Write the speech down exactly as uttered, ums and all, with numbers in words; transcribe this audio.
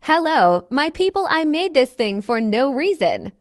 Hello, my people, I made this thing for no reason.